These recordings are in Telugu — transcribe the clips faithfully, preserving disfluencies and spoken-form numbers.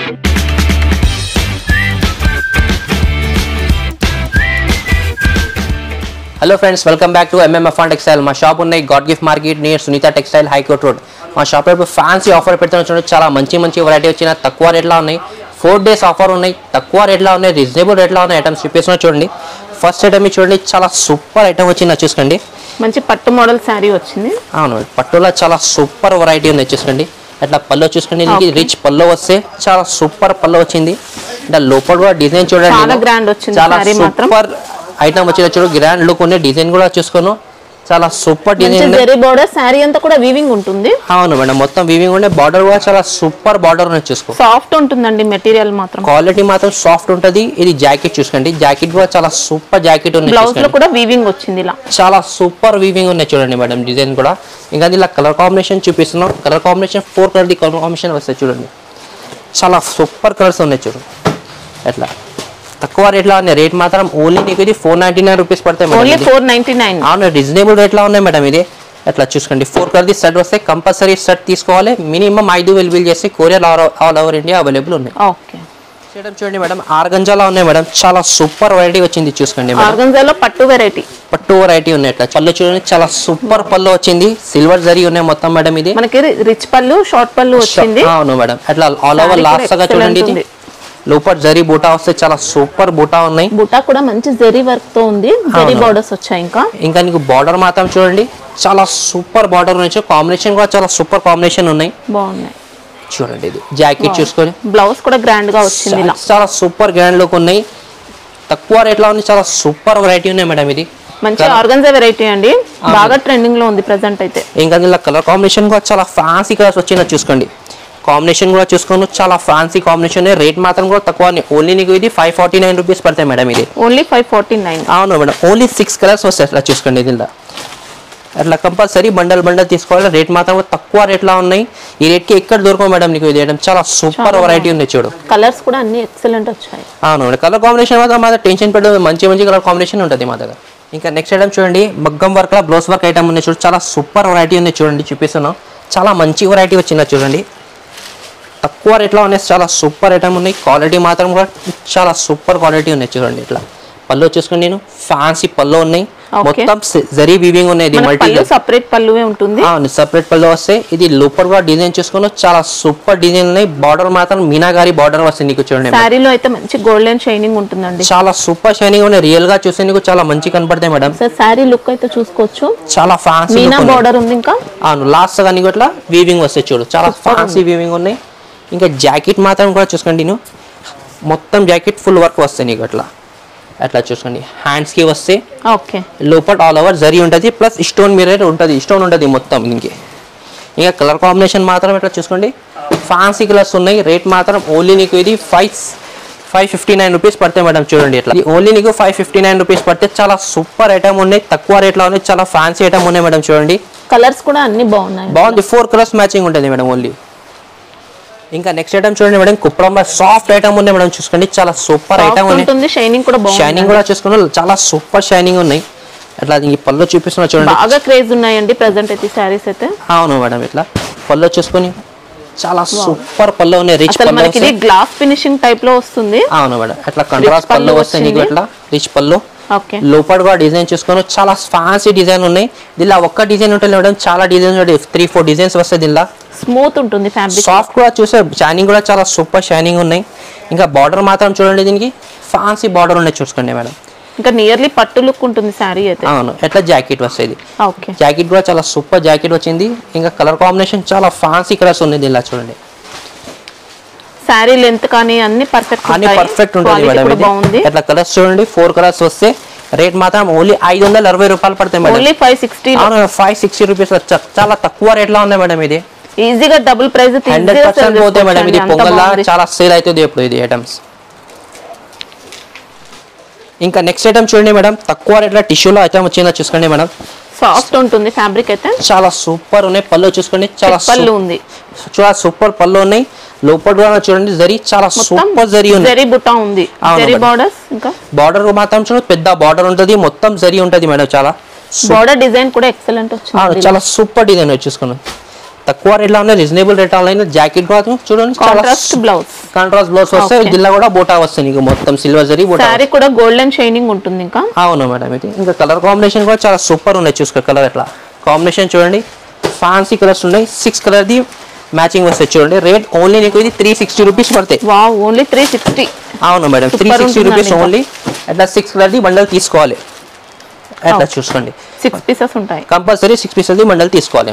Hello friends, welcome back to MMF textile. మా షాప్ ఉన్నాయి God gift market near Sunita textile high court road. మా షాప్ లో ఫ్యాన్సీ ఆఫర్ పెడుతున్నాం చూడండి, చాలా మంచి మంచి వెరైటీ వచ్చిన తక్కువ రేట్లో ఉన్నాయి। ఫోర్ డేస్ ఆఫర్ ఉన్నాయి, తక్కువ రేట్లో ఉన్నాయి, రీజనబుల్ రేట్లో ఉన్నాయి। ఐటమ్స్ చూపిస్తున్నా చూడండి। ఫస్ట్ ఐటమ్ చూడండి, చాలా సూపర్ ఐటమ్ వచ్చింది, చూసుకోండి। మంచి పట్టు మోడల్ సారీ వచ్చింది। అవును, పట్టులో చాలా సూపర్ వెరైటీ ఉంది, చూసుకోండి। అట్లా పల్లో చూసుకోండి, దీనికి రిచ్ పల్లో వస్తే చాలా సూపర్ పల్లో వచ్చింది। అంటే లోపల కూడా డిజైన్ చూడండి, చాలా గ్రాండ్ వచ్చింది, చాలా సూపర్ ఐటమ్ వచ్చిన చూడు, గ్రాండ్ లుక్ ఉంది। డిజైన్ కూడా చూసుకోను, చాలా super design. Zari border sari అంతా కూడా వీవింగ్ ఉంటుంది। అవును మేడం, మొత్తం వీవింగ్ ఉండే, బార్డర్ కూడా చాలా సూపర్ బార్డర్ ఉంది, చూసుకో। సాఫ్ట్ ఉంటుందండి మెటీరియల్ మాత్రం, క్వాలిటీ మాత్రం సాఫ్ట్ ఉంటది। ఇది జాకెట్ చూసుకోండి, జాకెట్ కూడా చాలా సూపర్ జాకెట్ ఉంది। బ్లౌజ్ లో కూడా వీవింగ్ వచ్చింది, ఇలా చాలా సూపర్ వీవింగ్ ఉన్నాయి చూడండి మేడం, డిజైన్ కూడా। ఇంకా ఇలా కలర్ కాంబినేషన్ చూపిస్తున్నాం, కలర్ కాంబినేషన్ ఫోర్ కలర్ ది కాంబినేషన్ వస్తాయి చూడండి, చాలా సూపర్ కలర్స్ ఉన్నాయి చూడండి। ఎట్లా తక్కువ రేట్లో ఉన్నాయి, రేట్ మాత్రం ఓన్లీ నీకు ఇది ఫోర్ నైన్టీ నైన్ రూపీస్ పడతాయి madam, only four ninety nine. అవును, రీజనబుల్ రేట్లో ఉన్నాయి మేడం ఇది। అట్లా చూసుకోండి, ఫోర్ కలర్ ది సెట్ వస్తే కంపల్సరీ సెట్ తీసుకోవాలి, మినిమం ఐదు వేలు బిల్ చేసి courier all over India available ఉన్నాయి। ఓకే, మేడం చూడండి మేడం, ఆర్గంజాలో ఉన్నాయి మేడం, చాలా సూపర్ వెరైటీ వచ్చింది, చూసుకోండి మేడం। ఆర్గంజాలో పట్టు వెరైటీ, పట్టు వెరైటీ ఉన్నాయి। అట్లా పళ్ళు చూడండి, చాలా సూపర్ పళ్ళు వచ్చింది, సిల్వర్ జరీ ఉన్నాయి మొత్తం మేడం। ఇది మనకి రిచ్ పళ్ళు, షార్ట్ పళ్ళు వచ్చింది। అవును మేడం, అట్లా ఆల్ ఓవర్ లాస్ట్ గా చూడండి, ఇది లోపల జరీ బూటా వస్తే చాలా సూపర్ బూటా ఉన్నాయి। బూటా కూడా మంచి జరీ వర్క్ తో ఉంది, జరీ బోర్డర్స్ వచ్చాయి। ఇంకా ఇంకా నీకు బార్డర్ మాత్రం చూడండి, చాలా సూపర్ బార్డర్ ఉన్నాయి, కాంబినేషన్ కూడా చాలా సూపర్ కాంబినేషన్ ఉన్నాయి, బాగున్నాయి చూడండి। ఇది జాకెట్ చూసుకొని, బ్లౌజ్ కూడా గ్రాండ్ గా వచ్చింది, చాలా సూపర్ గ్రాండ్ లుక్ ఉన్నాయి, తక్కువ రేట్ లో ఉంది, చాలా సూపర్ వెరైటీ ఉన్నాయి మేడం। ఇది మంచి ఆర్గంజా వెరైటీ అండి, బాగా ట్రెండింగ్ లో ఉంది ప్రెసెంట్ అయితే। ఇంకా ఇలా కలర్ కాంబినేషన్ కూడా చాలా ఫ్యాన్సీ కలర్స్ వచ్చింది, చూసుకోండి। కాంబినేషన్ కూడా చూసుకోండి, చాలా ఫ్యాన్సీ కాంబినేషన్, రేట్ మాత్రం కూడా తక్కువ, ఓన్లీ నీకు ఇది ఫైవ్ ఫార్టీ నైన్ రూపీస్ పడతాయి మేడం। ఇది ఓన్లీ ఫైవ్ ఫార్టీ నైన్ అవును మేడం, ఓన్లీ సిక్స్ కలర్స్ వస్తాయి, అట్లా చూసుకోండి। దీనిలో అట్లా కంపల్సరీ బండల్ బండల్ తీసుకోవాలి, రేట్ మాత్రం తక్కువ రేట్లో ఉన్నాయి, ఈ రేట్కి ఎక్కడ దొరకవు మేడం నీకు ఇది ఐటమ్, చాలా సూపర్ వెరైటీ ఉంది చూడు। కలర్స్ కూడా అన్ని ఎక్సలెంట్ వచ్చాయి। అవును మేడం, కలర్ కాంబినేషన్ మాత్రం మా టెన్షన్ పెట్టదు, మంచి మంచి కలర్ కాంబినేషన్ ఉంటుంది మా దగ్గర। ఇంకా నెక్స్ట్ ఐటమ్ చూడండి, మగ్గం వర్క్ లా బ్లౌజ్ వర్క్ ఐటమ్ ఉంది చూడు, చాలా సూపర్ వెరైటీ ఉంది చూడండి, చూపిస్తున్నాం, చాలా మంచి వెరైటీ వచ్చింది చూడండి, తక్కువ రేట్లో ఉన్నాయి, చాలా సూపర్ ఐటమ్ ఉన్నాయి, క్వాలిటీ మాత్రం కూడా చాలా సూపర్ క్వాలిటీ ఉన్నాయి చూడండి। ఇట్లా పళ్ళు చూసుకుని, నేను ఫ్యాన్సీ పళ్ళు ఉన్నాయి, మొత్తం జరీ వీవింగ్ ఉన్నాయి, ఇది మల్టీ సెపరేట్ పళ్ళువే ఉంటుంది, అవును సెపరేట్ పళ్ళు వస్తాయి। ఇది లోపల కూడా డిజైన్ చూసుకుని, చాలా సూపర్ డిజైన్ ఉన్నాయి, బార్డర్ మాత్రం మీనాగారి బార్డర్ వస్తుంది నీకు చూడండి। సారీలో అయితే మంచి గోల్డెన్ షైనింగ్ ఉంటుందండి, చాలా సూపర్ షైనింగ్ ఉన్నాయి, రియల్ గా చూస్తే నీకు చాలా మంచి కనపడతాయి మేడం। సారీ లుక్ అయితే చూసుకోవచ్చు, చాలా ఫ్యాన్సీ మీనా బార్డర్ ఉంది, ఇంకా అవును లాస్ట్ గా నీకు ఇట్లా వీవింగ్ వస్తాయి చూడు, చాలా ఫ్యాన్సీ వీవింగ్ ఉన్నాయి। ఇంకా జాకెట్ మాత్రం కూడా చూసుకోండి, నేను మొత్తం జాకెట్ ఫుల్ వర్క్ వస్తాయి నీకు అట్లా అట్లా చూసుకోండి, హ్యాండ్స్ కి వస్తే ఓకే, లోపల ఆల్ ఓవర్ జరీ ఉంటుంది, ప్లస్ స్టోన్ మిర్రర్ ఉంటుంది, స్టోన్ ఉంటుంది మొత్తం ఇంకే। ఇంకా కలర్ కాంబినేషన్ మాత్రం ఇట్లా చూసుకోండి, ఫ్యాన్సీ కలర్స్ ఉన్నాయి, రేట్ మాత్రం ఓన్లీ నీకు ఇది five five fifty nine rupees పడతాయి మేడం చూడండి। ఇట్లా ఓన్లీ నీకు ఫైవ్ ఫిఫ్టీ నైన్ రూపీస్ పడితే చాలా సూపర్ ఐటమ్ ఉన్నాయి, తక్కువ రేట్లో ఉన్నాయి, చాలా ఫ్యాన్సీ ఐటమ్ ఉన్నాయి మేడం చూడండి। కలర్స్ కూడా అన్ని బాగున్నాయి, బాగుంది, ఫోర్ కలర్స్ మ్యాచింగ్ ఉంటుంది మేడం ఓన్లీ। ఇంకా నెక్స్ట్ ఐటమ్ చూడండి మేడం, కుప్పడం సాఫ్ట్ ఐటమ్ ఉన్నాయి మేడం, చూసుకోండి, చాలా సూపర్ ఐటమ్ ఉంది, షైనింగ్ కూడా బాగుంది, షైనింగ్ కూడా చూసుకుని చాలా సూపర్ షైనింగ్ ఉన్నాయి। అట్లా ఈ పళ్ళు చూపిస్తున్నా చూడండి, బాగా క్రేజ్ ఉన్నాయండి ప్రెసెంట్ అయితే సారీస్ అయితే। అవును మేడం, ఇట్లా పళ్ళు చూసుకొని చాలా సూపర్ పళ్ళు ఉన్నాయి, రిచ్ పళ్ళు, మనకి ఇది గ్లాస్ ఫినిషింగ్ టైప్ లో వస్తుంది। అవును మేడం, అట్లా కంట్రాస్ట్ పళ్ళు వస్తాయి నీకు, ఇట్లా రిచ్ పళ్ళు, ఓకే, లోపల కూడా డిజైన్ చూసుకొని చాలా ఫ్యాన్సీ డిజైన్ ఉన్నాయి, దీనిలో ఒక్క డిజైన్ ఉంటుంది మేడం, చాలా డిజైన్స్ ఉంటాయి, త్రీ ఫోర్ డిజైన్స్ వస్తాయి, దీనిలో స్మూత్ ఉంటుంది ఫ్యాబ్రిక్, సాఫ్ట్ కూడా చూసే, షైనింగ్ కూడా చాలా సూపర్ షైనింగ్ ఉన్నాయి। ఇంకా బార్డర్ మాత్రం చూడండి, దీనికి ఫ్యాన్సీ బార్డర్ ఉన్నాయి చూసుకోండి మేడం, ఇంకా నియర్లీ పట్టు లుక్ ఉంటుంది సారీ అయితే। అవును, ఎట్లా జాకెట్ వస్తుంది, ఓకే, జాకెట్ కూడా చాలా సూపర్ జాకెట్ వచ్చింది, ఇంకా కలర్ కాంబినేషన్ చాలా ఫ్యాన్సీ కలర్స్ ఉంది దీనిలో చూడండి, సారీ లెంత్ కానీ అన్ని పర్ఫెక్ట్ అన్ని పర్ఫెక్ట్ ఉంటుంది మేడం। బాగుంది, ఎట్లా కలర్స్ చూడండి, ఫోర్ కలర్స్ వస్తే రేట్ మాత్రం ఓన్లీ ఐదు వందల అరవై రూపాయలు పడతాయి madam, only five sixty five sixty rupees చాలా తక్కువ రేట్ లో ఉన్నాయి మేడం। ఇది ఈజీగా డబుల్ ప్రైస్ హండ్రెడ్ పర్సెంట్ పోతాయి మేడం, ఇది పొంగల్ చాలా సేల్ అవుతుంది ఇప్పుడు ఇది ఐటమ్స్। ఇంకా నెక్స్ట్ ఐటమ్ చూడండి మేడం, తక్కువ రేట్లో టిష్యూలో ఐటమ్ వచ్చిందో చూసుకోండి మేడం, సాఫ్ట్ ఉంటుంది ఫ్యాబ్రిక్ అయితే, చాలా సూపర్ ఉన్నాయి, పళ్ళు చూసుకోండి, చాలా పళ్ళు ఉంది, చాలా సూపర్ పళ్ళు ఉన్నాయి, లోపల కూడా చూడండి జరీ చాలా సూపర్ జరీ ఉంది, జరీ బుట్ట ఉంది, జరీ బోర్డర్స్, ఇంకా బార్డర్ మాత్రం చూడండి పెద్ద బార్డర్ ఉంటుంది, మొత్తం జరీ ఉంటుంది మేడం, చాలా బార్డర్ డిజైన్ కూడా ఎక్సలెంట్ వచ్చింది, చాలా సూపర్ డిజైన్ చూసుకున్నాం। తక్కువ రేట్లో ఉన్నాయి, రీజనబుల్ రేట్ ఆన్లైన్. జాకెట్ కూడా చూడండి చాలా కాంట్రాస్ట్ బ్లౌజ్, కాంట్రాస్ట్ బ్లౌజ్ వస్తాయి. జిల్లా కూడా బోటా వస్తాయి నీకు మొత్తం సిల్వర్ జరీ బోటా. సారీ కూడా గోల్డెన్ షైనింగ్ ఉంటుంది ఇంకా. అవును మేడం, ఇది ఇంకా కలర్ కాంబినేషన్ కూడా చాలా సూపర్ ఉన్నాయి. చూసుకో కలర్ ఎట్లా కాంబినేషన్ చూడండి, ఫ్యాన్సీ కలర్స్ ఉన్నాయి. సిక్స్ కలర్ ది మ్యాచింగ్ వస్తాయి చూడండి. రేట్ ఓన్లీ నీకు ఇది త్రీ సిక్స్టీ రూపీస్ పడతాయి. Wow, only three sixty. అవును madam, three sixty rupees only. అట్లా సిక్స్ కలర్ ది బండల్ తీసుకోవాలి. అట్లా చూసుకోండి, సిక్స్ పీసెస్ ఉంటాయి కంపల్సరీ. సిక్స్ పీసెస్ ది బండల్ తీసుకోవాలి.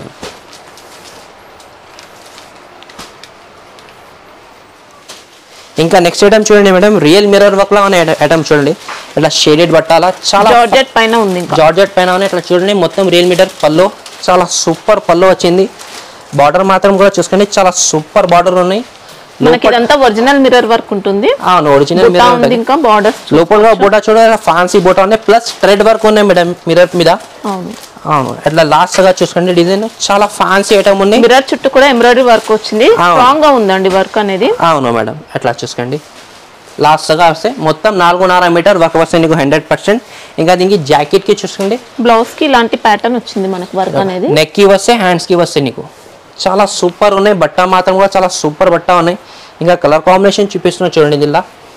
ఇంకా నెక్స్ట్ ఐటమ్ చూడండి మేడం, రియల్ మిర్రర్ వర్క్ లా ఉన్న ఐటమ్ చూడండి. ఇట్లా షేడెడ్ బట్టాల చాలా జార్జెట్ పైన ఉంది ఇంకా. జార్జెట్ పైన ఉన్నాయి. ఇట్లా చూడండి మొత్తం రియల్ మీటర్ పల్లో చాలా సూపర్ పల్లో వచ్చింది. బార్డర్ మాత్రం కూడా చూసుకోండి, చాలా సూపర్ బార్డర్ ఉన్నాయి. మనకి ఇదంతా ఒరిజినల్ మిర్రర్ వర్క్ ఉంటుంది. అవును, ఒరిజినల్ మిర్రర్ ఉంటుంది. ఇంకా బార్డర్స్ లోపల బోటా చూడండి, ఫ్యాన్సీ బోటా ఉన్నాయి, ప్లస్ థ్రెడ్ వర్క్ ఉన్నాయి మేడం మిర్రర్ మీద. అవును అవును, ఇట్లా లాస్ట్ గా చూసుకోండి డిజైన్ చాలా ఫ్యాన్సీ ఐటమ్ ఉంది. మిర్రర్ చుట్టూ కూడా ఎంబ్రాయిడరీ వర్క్ వచ్చింది, స్ట్రాంగ్ గా ఉందండి వర్క్ అనేది. అవును మేడం, ఎట్లా చూసుకోండి లాస్ట్ గా వస్తే మొత్తం నాలుగున్నర మీటర్ వర్క్ వస్తాయి నీకు హండ్రెడ్ పర్సెంట్. ఇంకా దీనికి జాకెట్ కి చూసుకోండి, బ్లౌజ్ కి ఇలాంటి ప్యాటర్న్ వచ్చింది మనకు వర్క్ అనేది. నెక్ కి వస్తే హ్యాండ్స్ కి వస్తాయి నీకు. చాలా సూపర్ ఉన్నాయి. బట్ట మాత్రం కూడా చాలా సూపర్ బట్ట ఉన్నాయి. ఇంకా కలర్ కాంబినేషన్ చూపిస్తున్నా చూడండి. ఇలా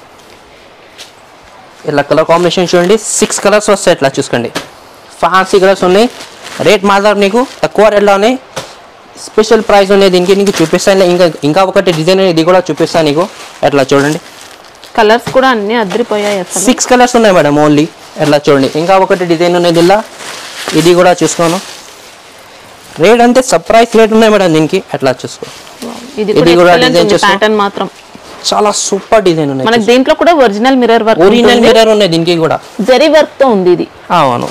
ఇలా కలర్ కాంబినేషన్ చూడండి, సిక్స్ కలర్స్ వస్తాయి. ఇట్లా చూసుకోండి, ఫ్యాన్సీ కలర్స్ ఉన్నాయి. రేట్ మాత్రం నీకు తక్కువ రేట్లో ఉన్నాయి. స్పెషల్ ప్రైస్ ఉన్నాయి దీనికి. నీకు చూపిస్తాను. ఇంకా ఇంకా ఒకటి డిజైన్ ఇది కూడా చూపిస్తాను నీకు. ఎట్లా చూడండి, కలర్స్ కూడా అన్ని అదిరిపోయాయి అసలు. సిక్స్ కలర్స్ ఉన్నాయి మేడం ఓన్లీ. ఎట్లా చూడండి, ఇంకా ఒకటి డిజైన్ ఉన్నాయి ఇలా. ఇది కూడా చూసుకోను. రేట్ అంతే సర్ప్రైజ్ రేట్ ఉన్నాయి మేడం దీనికి. ఎట్లా చూసుకో, ఇది కూడా డిజైన్ ప్యాటర్న్ మాత్రం చాలా సూపర్ డిజైన్ ఉన్నాయి. మనకి దీంట్లో కూడా original mirror work, original mirror ఉన్నాయి దీనికి కూడా. జరీ వర్క్ తో ఉంది ఇది. అవును,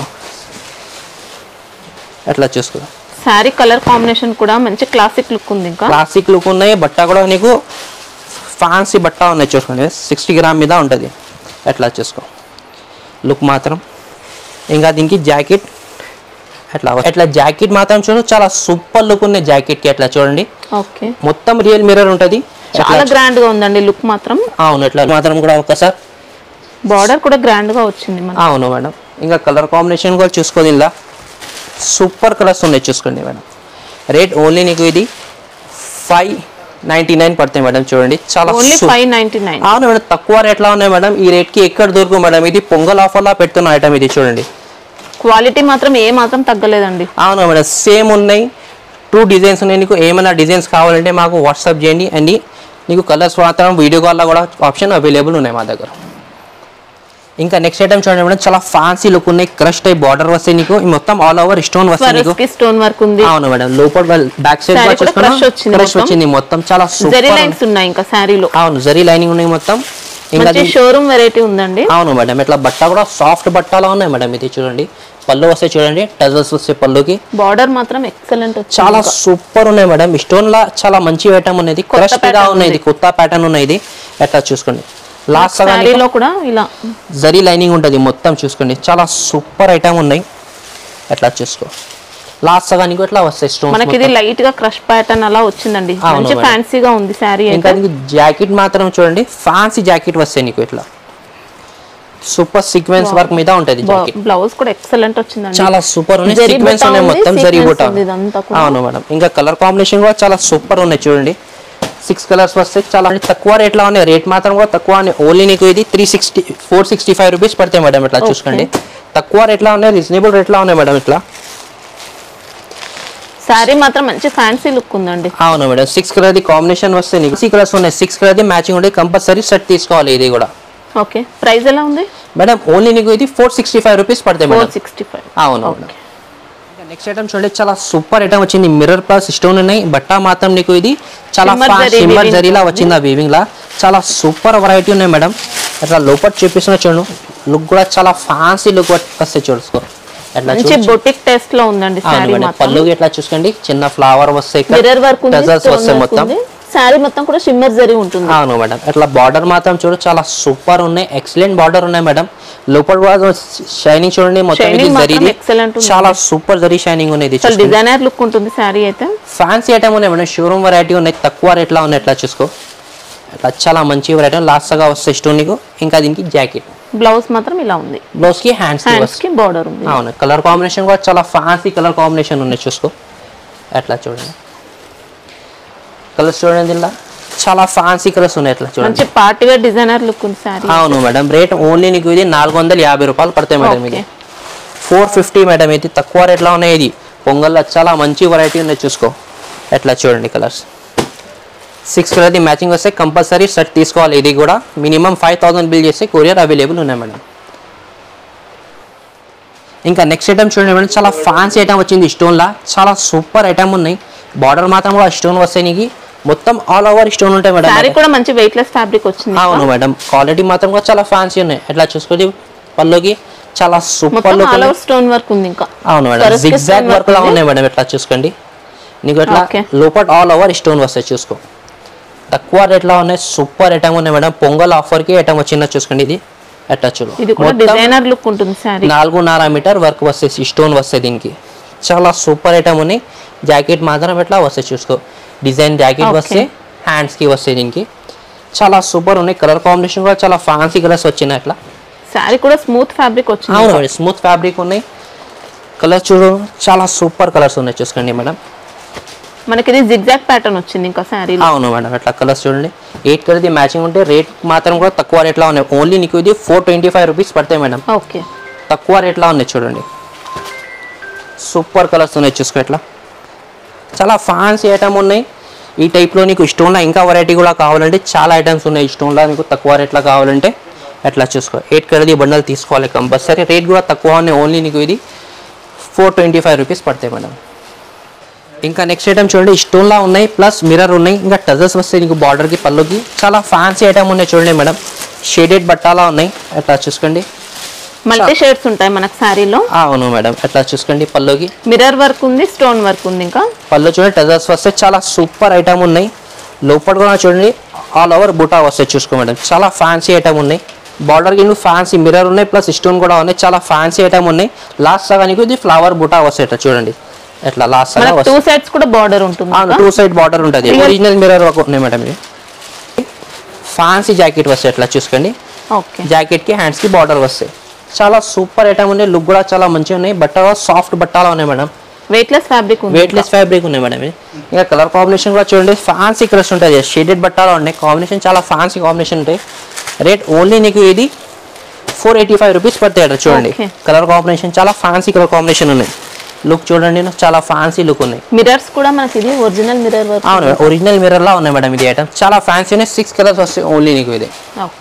ఎట్లా చూసుకో. సారీ కలర్ కాంబినేషన్ కూడా మంచి క్లాసిక్ లుక్ ఉంది. ఇంకా క్లాసిక్ లుక్ ఉన్నాయి. బట్ట కూడా నీకు ఫ్యాన్సీ బట్ట ఉన్నాయి చూసుకోండి. సిక్స్టీ గ్రామ్ మీద ఉంటుంది. ఎట్లా చూసుకో లుక్ మాత్రం. ఇంకా దీనికి జాకెట్ అట్లా అట్లా జాకెట్ మాత్రం చూడు, చాలా సూపర్ లుక్ ఉన్నాయి జాకెట్ కి. ఎట్లా చూడండి, ఓకే మొత్తం రియల్ మిర్రర్ ఉంటుంది. చాలా గ్రాండ్ గా ఉందండి లుక్ మాత్రం. అవును, ఎట్లా మాత్రం కూడా ఒకసారి బార్డర్ కూడా గ్రాండ్ గా వచ్చింది మనకి. అవును మేడం, ఇంకా కలర్ కాంబినేషన్ కూడా చూసుకోండి. ఇలా సూపర్ కలర్స్ ఉన్నాయి చూసుకోండి మేడం. రేట్ ఓన్లీ నీకు ఇది ఫైవ్ నైన్టీ నైన్ పడతాయి మేడం. చూడండి చాలా ఫైవ్ నైన్టీ నైన్. అవును మేడం, తక్కువ రేట్లో ఉన్నాయి మేడం. ఈ రేట్ కి ఎక్కడ దొరుకు మేడం. ఇది పొంగల్ ఆఫర్ లా పెడుతున్న ఐటమ్ ఇది. చూడండి క్వాలిటీ మాత్రం ఏ మాత్రం తగ్గలేదండి. అవును మేడం, సేమ్ ఉన్నాయి. టూ డిజైన్స్ ఉన్నాయి. నీకు ఏమైనా డిజైన్స్ కావాలంటే మాకు వాట్సాప్ చేయండి. అండ్ నీకు కలర్స్ మాత్రం వీడియో కాల్లో కూడా ఆప్షన్ అవైలబుల్ ఉన్నాయి మా దగ్గర. ఇంకా నెక్స్ట్ ఐటమ్ చూడండి మేడం, చాలా ఫ్యాన్సీ లుక్ ఉన్నాయి. క్రష్ టైప్ బార్డర్ వస్తాయి నీకు. మొత్తం ఆల్ ఓవర్ స్టోన్ వస్తాయి నీకు. స్టోన్ వర్క్ ఉంది. అవును మేడం, లోపల బ్యాక్ సైడ్ క్రష్ వచ్చింది మొత్తం. చాలా జరీ లైన్స్ ఉన్నాయి ఇంకా సారీలో. అవును, జరీ లైనింగ్ ఉన్నాయి మొత్తం. ఇంకా షోరూమ్ వెరైటీ ఉందండి. అవును మేడం, ఇట్లా బట్ట కూడా సాఫ్ట్ బట్టలా ఉన్నాయి మేడం. ఇది చూడండి, పళ్ళు వస్తాయి చూడండి, టజల్స్ వస్తాయి పళ్ళుకి. బార్డర్ మాత్రం ఎక్సలెంట్, చాలా సూపర్ ఉన్నాయి మేడం. స్టోన్ లా చాలా మంచి ఐటమ్ ఉన్నది. క్రష్ గా ఉన్నాయి, కొత్త ప్యాటర్న్ ఉన్నాయి. ఎట్లా చూసుకోండి, లాస్ట్ సారీలో కూడా ఇలా జరీ లైనింగ్ ఉంటుంది మొత్తం. చూసుకోండి, చాలా సూపర్ ఐటమ్ ఉన్నాయి. ఎట్లా చూసుకో, లాస్ట్ సగానికి ఎట్లా వస్తాయి స్టోన్స్. మనకి ఇది లైట్ గా క్రష్ ప్యాటర్న్ అలా వచ్చిందండి. మంచి ఫ్యాన్సీగా ఉంది సారీ. ఇంకా జాకెట్ మాత్రం చూడండి, ఫ్యాన్సీ జాకెట్ వస్తాయి నీకు. ఇట్లా సూపర్ సీక్వెన్స్ వర్క్ మీద ఉంటది జాకెట్. బ్లౌజ్ కూడా ఎక్సలెంట్ వచ్చిందండి, చాలా సూపర్ ఉన్నాయి. సీక్వెన్స్ ఉన్నాయి మొత్తం, జరీ బూటా. అవును మేడం, ఇంకా కలర్ కాంబినేషన్ కూడా చాలా సూపర్ ఉన్నాయి. చూడండి, సిక్స్ కలర్స్ వస్తాయి. చాలా తక్కువ రేట్లో ఉన్నాయి. రేట్ మాత్రం కూడా తక్కువ. ఓన్లీ నీకు ఇది three sixty four sixty five rupees పడతాయి మేడం. ఇట్లా చూసుకోండి, తక్కువ రేట్లో ఉన్నాయి, రీజనబుల్ రేట్లో ఉన్నాయి మేడం. ఇట్లా సారీ మాత్రం మంచి ఫ్యాన్సీ లుక్ ఉందండి. అవును మేడం, సిక్స్ కలర్ ది కాంబినేషన్ వస్తాయి నీకు. సిక్స్ కలర్స్ ఉన్నాయి, సిక్స్ కలర్ ది మ్యాచింగ్ ఉంటే కంపల్సరీ సెట్ తీసుకోవాలి. ఇది కూడా ఓకే. ప్రైస్ ఎలా ఉంది మేడం? ఓన్లీ నీకు ఇది ఫోర్ సిక్స్టీ ఫైవ్ రూపీస్ పడతాయి మేడం. Sixty five. అవును. నెక్స్ట్ ఐటమ్ చూడండి, చాలా సూపర్ ఐటమ్ వచ్చింది. మిర్రర్ ప్లస్ స్టోన్ ఉన్నాయి. బట్ట మాత్రం నీకు ఇది చాలా సిమ్మర్ జరీలా వచ్చింది. ఆ వీవింగ్ లా చాలా సూపర్ వెరైటీ ఉన్నాయి మేడం. అట్లా లోపల చూపిస్తున్నా చూడు, లుక్ కూడా చాలా ఫ్యాన్సీ లుక్ వస్తాయి. చూసుకో, మంచి బొటిక్ టేస్ట్ లో ఉందండి సారీ మాత్రం. పళ్ళుకి ఎట్లా చూసుకోండి, చిన్న ఫ్లవర్ వస్తాయి, మిర్రర్ వర్క్ ఉంది, టజల్స్ వస్తాయి మొత్తం. సారీ మొత్తం కూడా షిమ్మర్ జరీ ఉంటుంది. అవును మేడం, అట్లా బార్డర్ మాత్రం చూడు, చాలా సూపర్ ఉన్నాయి. ఎక్సలెంట్ బార్డర్ ఉన్నాయి మేడం. లోపల కూడా షైనింగ్ చూడండి, మొత్తం ఇది జరీది చాలా సూపర్ జరీ షైనింగ్ ఉంది. డిజైనర్ లుక్ ఉంటుంది సారీ అయితే. ఫ్యాన్సీ ఐటమ్ ఉన్నాయి మేడం, షోరూమ్ వెరైటీ ఉన్నాయి. తక్కువ రేట్లో ఉన్నాయి. ఎట్లా చూసుకో, అట్లా చాలా మంచి వెరైటీ. లాస్ట్ గా వస్తాయి స్టోన్ నీకు. ఇంకా దీనికి జాకెట్, బ్లౌజ్ మాత్రం ఇలా ఉంది. బ్లౌజ్ కి హ్యాండ్స్ కి బార్డర్ ఉంది. అవును, కలర్ కాంబినేషన్ కూడా చాలా ఫ్యాన్సీ కలర్ కాంబినేషన్ ఉన్నాయి. చూసుకో, అట్లా చూడండి, కలర్స్ చూడండి దీనిలో చాలా ఫ్యాన్సీ కలర్స్ ఉన్నాయి ఇట్లా చూడండి. మంచి పార్టీ వేర్ డిజైనర్ లుక్ ఉంది సారీ. అవును మేడం, రేట్ ఓన్లీ నీకు ఇది నాలుగు వందల యాభై రూపాయలు పడతాయి మేడం. ఇది ఫోర్ ఫిఫ్టీ మేడం. ఇది తక్కువ రేట్లో ఉన్నాయి. ఇది పొంగల్లో చాలా మంచి వెరైటీ ఉన్నాయి చూసుకో. ఎట్లా చూడండి కలర్స్ సిక్స్ కలర్ది మ్యాచింగ్ వస్తే కంపల్సరీ సెట్ తీసుకోవాలి. ఇది కూడా మినిమం ఫైవ్ థౌసండ్ బిల్ చేస్తే కొరియర్ అవైలబుల్ ఉన్నాయి మేడం. ఇంకా నెక్స్ట్ ఐటమ్ చూడండి మేడం, చాలా ఫ్యాన్సీ ఐటమ్ వచ్చింది స్టోన్లా. చాలా సూపర్ ఐటమ్ ఉన్నాయి. బార్డర్ మాత్రం కూడా స్టోన్ వస్తాయి నీకు, మొత్తం ఆల్ ఓవర్ స్టోన్ ఉంటాయి మేడం. సారీ కూడా మంచి వెయిట్ లెస్ ఫ్యాబ్రిక్ వచ్చింది. అవును మేడం, క్వాలిటీ మాత్రం కూడా చాలా ఫ్యాన్సీ ఉన్నాయి. ఎట్లా చూసుకోండి పల్లోకి చాలా super look all over stone work ఉంది. ఇంకా అవును మేడం, జిగ్జాగ్ వర్క్ లా ఉన్నాయి మేడం. ఎట్లా చూసుకోండి నీకు ఎట్లా లోపల ఆల్ ఓవర్ స్టోన్ వస్తాయి చూసుకో. తక్కువ రేట్లో ఉన్నాయి, సూపర్ ఐటమ్ ఉన్నాయి మేడం. పొంగల్ ఆఫర్ కి ఐటమ్ వచ్చిందో చూసుకోండి. ఇది ఎట్లా చూడు, ఇది కూడా డిజైనర్ లుక్ ఉంటుంది సారీ. నాలుగున్నర మీటర్ వర్క్ వస్తాయి, స్టోన్ వస్తాయి దీనికి. చాలా సూపర్ ఐటమ్ ఉన్నాయి. జాకెట్ మాత్రం ఎట్లా వస్తాయి చూసుకో, డిజైన్ జాకెట్ వస్తాయి, హ్యాండ్స్ కి వస్తాయి దీనికి. చాలా సూపర్ ఉన్నాయి. కలర్ కాంబినేషన్ కూడా చాలా ఫ్యాన్సీ కలర్స్ వచ్చినాయి. అట్లా సారీ కూడా స్మూత్ ఫ్యాబ్రిక్ వచ్చింది. అవును మేడం, స్మూత్ ఫ్యాబ్రిక్ ఉన్నాయి. కలర్స్ చూడు చాలా సూపర్ కలర్స్ ఉన్నాయి చూసుకోండి మేడం. మనకి ఇది జిగ్జాగ్ ప్యాటర్న్ వచ్చింది ఇంకా సారీ. అవును మేడం, అట్లా కలర్స్ చూడండి. ఎయిట్ కలర్ది మ్యాచింగ్ ఉంటే రేట్ మాత్రం కూడా తక్కువ రేట్లో ఉన్నాయి. ఓన్లీ నీకు ఇది ఫోర్ ట్వంటీ ఫైవ్ రూపీస్ పడతాయి మేడం. ఓకే, తక్కువ రేట్లో ఉన్నాయి చూడండి. సూపర్ కలర్స్ ఉన్నాయి చూసుకో. ఎట్లా చాలా ఫ్యాన్సీ ఐటమ్ ఉన్నాయి. ఈ టైప్లో నీకు స్టోన్లో ఇంకా వెరైటీ కూడా కావాలంటే చాలా ఐటమ్స్ ఉన్నాయి. స్టోన్లో నీకు తక్కువ రేట్లో కావాలంటే ఎట్లా చూసుకో. ఎయిట్ కలర్ది బండల్ తీసుకోవాలి కంపల్సరీ. రేట్ కూడా తక్కువ ఉన్నాయి. ఓన్లీ నీకు ఇది ఫోర్ ట్వంటీ ఫైవ్ రూపీస్ పడతాయి మేడం. ఇంకా నెక్స్ట్ ఐటమ్ చూడండి, స్టోన్లా ఉన్నాయి ప్లస్ మిర్రర్ ఉన్నాయి. ఇంకా టజల్స్ వస్తాయి నీకు బార్డర్కి పళ్ళుకి. చాలా ఫ్యాన్సీ ఐటమ్ ఉన్నాయి చూడండి మేడం. షేడెడ్ బట్టాలా ఉన్నాయి. ఎట్లా చూసుకోండి, మల్టీ షేడ్స్ ఉంటాయి మనకు సారీలో. అవును మేడం, ఎట్లా చూసుకోండి. పళ్ళుకి మిర్రర్ వర్క్ ఉంది, స్టోన్ వర్క్ ఉంది. ఇంకా పళ్ళు చూడండి, టజల్స్ వస్తాయి. చాలా సూపర్ ఐటమ్ ఉన్నాయి. లోపల కూడా చూడండి ఆల్ ఓవర్ బుటా వస్తాయి చూసుకో మేడం. చాలా ఫ్యాన్సీ ఐటమ్ ఉన్నాయి. బార్డర్కి నువ్వు ఫ్యాన్సీ మిర్రర్ ఉన్నాయి ప్లస్ స్టోన్ కూడా ఉన్నాయి. చాలా ఫ్యాన్సీ ఐటమ్ ఉన్నాయి. లాస్ట్ సగానికి ఇది ఫ్లవర్ బుటా వస్తాయి. ఎట్లా చూడండి, ఎట్లా లాస్ట్ సగా టూ సైడ్స్ కూడా బార్డర్ ఉంటుంది. టూ సైడ్ బార్డర్ ఉంటుంది. ఒరిజినల్ మిర్రర్ వర్క్ ఉన్నాయి మేడం. ఇది ఫ్యాన్సీ జాకెట్ వస్తాయి. ఎట్లా చూసుకోండి, ఓకే, జాకెట్ కి హ్యాండ్స్ కి బార్డర్ వస్తాయి. చాలా సూపర్ ఐటమ్ ఉన్నాయి. లుక్ కూడా చాలా మంచిగా ఉన్నాయి. బట్ట సాఫ్ట్ బట్టాలు ఉన్నాయి మేడం. వెయిట్ లెస్ ఫ్యాబ్రిక్ ఉంది. వెయిట్ లెస్ ఫ్యాబ్రిక్ ఉన్నాయి మేడం. ఇంకా కలర్ కాంబినేషన్ కూడా చూడండి, ఫ్యాన్సీ కలర్స్ ఉంటాయి. షేడెడ్ బట్టాలు ఉన్నాయి. కాంబినేషన్ చాలా ఫ్యాన్సీ కాంబినేషన్ ఉంటాయి. రేట్ ఓన్లీ నీకు ఇది ఫోర్ ఎయిటీ ఫైవ్ రూపీస్ పడతాయి. చూడండి కలర్ కాంబినేషన్ చాలా ఫ్యాన్సీ కలర్ కాంబినేషన్ ఉన్నాయి. లుక్ చూడండి, చాలా ఫ్యాన్సీ లుక్ ఉన్నాయి. మిర్రర్స్ కూడా మనకి ఇది ఒరిజినల్ మిర్రర్ వర్క్. అవును, ఒరిజినల్ మిర్రర్ లా ఉన్నాయి మేడం. ఇది ఐటమ్ చాలా ఫ్యాన్సీ ఉన్నాయి. సిక్స్ కలర్స్ వస్తాయి ఓన్లీ నీకు ఇది. ఓకే,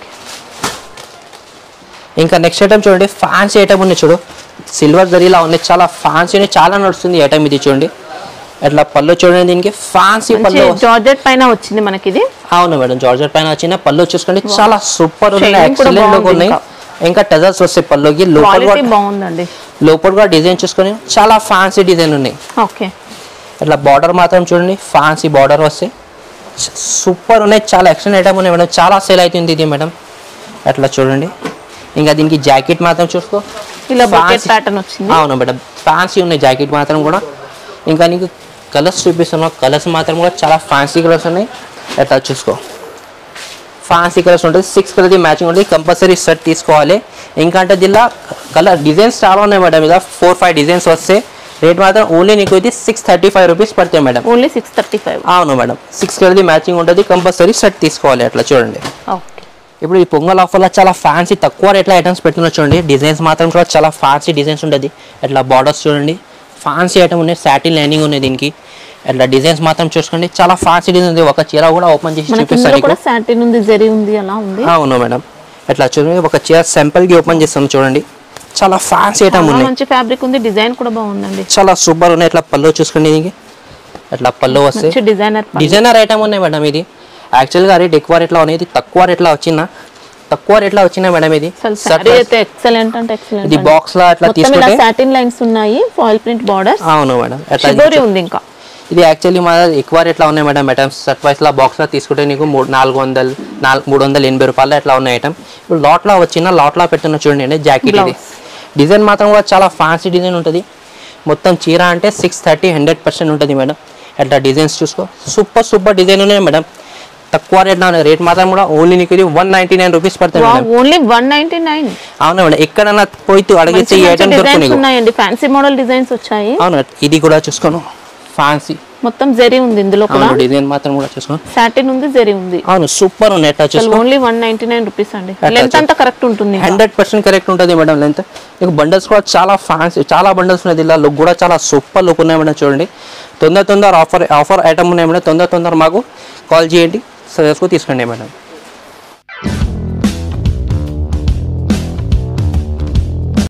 ఇంకా నెక్స్ట్ ఐటమ్ చూడండి, ఫ్యాన్సీ ఐటమ్ ఉన్నాయి చూడు. సిల్వర్ జరీలా ఉన్నాయి. చాలా ఫ్యాన్సీ ఉన్నాయి. చాలా నడుస్తుంది ఐటమ్ ఇది చూడండి. అట్లా పళ్ళు చూడండి, దీనికి ఫ్యాన్సీ పళ్ళు జార్జెట్ పైన వచ్చింది మనకి ఇది. అవును మేడం, జార్జెట్ పైన వచ్చిన పళ్ళు చూసుకోండి. చాలా సూపర్ ఉన్నాయి. ఎక్సలెంట్ లుక్ ఉన్నాయి. ఇంకా టజల్స్ వస్తాయి పళ్ళుకి. లోపల బాగుందండి. లోపల కూడా డిజైన్ చూసుకొని చాలా ఫ్యాన్సీ డిజైన్ ఉన్నాయి. ఓకే, అట్లా బార్డర్ మాత్రం చూడండి, ఫ్యాన్సీ బార్డర్ వస్తాయి. సూపర్ ఉన్నాయి. చాలా ఎక్సలెంట్ ఐటమ్ ఉన్నాయి మేడం. చాలా సేల్ అవుతుంది ఇది మేడం. అట్లా చూడండి. ఇంకా దీనికి జాకెట్ మాత్రం చూసుకో, ఇలా బకెట్ ప్యాటర్న్ వచ్చింది. అవును మేడం, ఫ్యాన్సీ ఉన్నాయి జాకెట్ మాత్రం కూడా. ఇంకా నీకు కలర్స్ చూపిస్తున్నా. కలర్స్ మాత్రం కూడా చాలా ఫ్యాన్సీ కలర్స్ ఉన్నాయి. అట్లా చూసుకో, ఫ్యాన్సీ కలర్స్ ఉంటుంది. సిక్స్ కలర్ది మ్యాచింగ్ ఉంటుంది. కంపల్సరీ సెట్ తీసుకోవాలి. ఇంకా అంటే దీనిలో కలర్ డిజైన్స్ చాలా ఉన్నాయి మేడం. ఇలా ఫోర్ ఫైవ్ డిజైన్స్ వస్తే రేట్ మాత్రం ఓన్లీ నీకు ఇది సిక్స్ థర్టీ ఫైవ్ రూపీస్ పడతాయి madam. Only six thirty five అవును మేడం, సిక్స్ కలర్ది మ్యాచింగ్ ఉంటుంది. కంపల్సరీ సెట్ తీసుకోవాలి. అట్లా చూడండి. ఓకే, ఇప్పుడు ఈ పొంగల్ ఆఫర్లో చాలా ఫ్యాన్సీ తక్కువ రేట్లో ఐటమ్స్ పెట్టుకున్నా చూడండి. డిజైన్స్ మాత్రం కూడా చాలా ఫ్యాన్సీ డిజైన్స్ ఉంటుంది. అట్లా బార్డర్స్ చూడండి, ఫ్యాన్సీ ఐటమ్ ఉన్నాయి. సాటిన్ లైనింగ్ ఉన్నాయి దీనికి. అట్లా డిజైన్స్ మాత్రం చూసుకోండి, చాలా ఫ్యాన్సీ డిజైన్ ఉంది. ఒక చీర కూడా ఓపెన్ చేసి చూపిస్తాను. సాటిన్ ఉంది, జరీ ఉంది, అలా ఉంది. అవును మేడం, అట్లా చూడండి. ఒక చీర సింపుల్ గా ఓపెన్ చేస్తాను చూడండి. చాలా ఫ్యాన్సీ ఐటమ్ ఉన్నాయి. మంచి ఫ్యాబ్రిక్ ఉంది. డిజైన్ కూడా బాగుందండి. చాలా సూపర్ ఉన్నాయి. ఇట్లా పళ్ళు చూసుకోండి. దీనికి అట్లా పళ్ళు వస్తాయి. డిజైనర్ డిజైనర్ ఐటమ్ ఉన్నాయి మేడం. ఇది యాక్చువల్గా రేట్ ఎక్కువ రేట్లో ఉన్నాయి. ఇది తక్కువ రేట్లో వచ్చిందా తక్కువ రేట్లో వచ్చినా మేడం. ఇది ఎక్సలెంట్ అంటే ఎక్సలెంట్. ఇది బాక్స్ లా అట్లా తీసుకుంటే సాటిన్ లైన్స్ ఉన్నాయి, ఫాయిల్ ప్రింట్ బార్డర్స్. అవును మేడం, అట్లా షిబోరి ఉంది. ఇంకా ఇది యాక్చువల్లీ మా ఎక్కువ రేట్లో ఉన్నాయి మేడం. ఐటమ్స్ సెట్ వైస్ లా బాక్స్ లా తీసుకుంటే నీకు మూడు నాలుగు వందలు నాలుగు మూడు వందల ఎనభై రూపాయలు అట్లా ఉన్నాయి ఐటమ్. ఇప్పుడు లాట్ లా వచ్చిన లాట్ లా పెట్టున్న చూడండి. జాకెట్ ఇది డిజైన్ మాత్రం కూడా చాలా ఫ్యాన్సీ డిజైన్ ఉంటుంది. మొత్తం చీర అంటే సిక్స్ థర్టీ హండ్రెడ్ పర్సెంట్ ఉంటుంది మేడం. అట్లా డిజైన్స్ చూసుకో, సూపర్ సూపర్ డిజైన్ ఉన్నాయి మేడం. తక్కువ రేట్ లో రేట్ మాత్రం కూడా ఓన్లీ నీకు ఇది వన్ నైన్టీ నైన్ రూపీస్ పడుతుంది. ఓన్లీ వన్ నైన్టీ నైన్ అవును మేడం. ఎక్కడన్నా పోయి అడిగితే ఈ ఐటమ్ దొరుకుతుంది. ఫ్యాన్సీ మోడల్ డిజైన్స్ వచ్చాయి. అవును, ఇది కూడా చూసుకోను ఫ్యాన్సీ మొత్తం జరీ ఉంది ఇందులో కూడా. అవును డిజైన్ మాత్రం కూడా చూసుకో. సాటిన్ ఉంది, జరీ ఉంది. అవును సూపర్ ఉన్నాయి attaches. Only one ninety nine rupees అండి. లెంత్ అంతా కరెక్ట్ ఉంటుంది. హండ్రెడ్ పర్సెంట్ కరెక్ట్ ఉంటుంది మేడం లెంత్. మీకు బండల్స్ కూడా చాలా ఫ్యాన్సీ, చాలా బండల్స్ ఉన్నాయి. ఇలా లుక్ కూడా చాలా సూపర్ లుక్ ఉన్నాయి మేడం. చూడండి తొందర తొందర ఆఫర్ ఆఫర్ ఐటమ్ ఉన్నాయి మేడం. తొందర తొందర మాకు కాల్ చేయండి, సజెస్ట్గా తీసుకోండి మేడం.